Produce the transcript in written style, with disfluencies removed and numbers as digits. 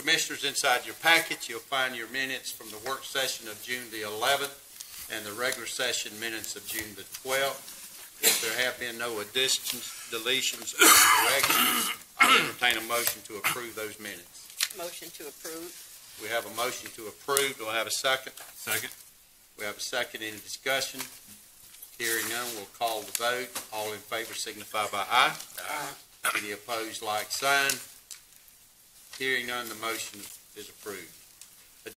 Commissioners, inside your packets, you'll find your minutes from the work session of June the 11th and the regular session minutes of June the 12th. If there have been no additions, deletions, or corrections, I'll entertain a motion to approve those minutes. Motion to approve. We have a motion to approve. Do I have a second? Second. We have a second. Any discussion? Hearing none, we'll call the vote. All in favor signify by aye. Aye. Any opposed, like sign. Hearing none, the motion is approved.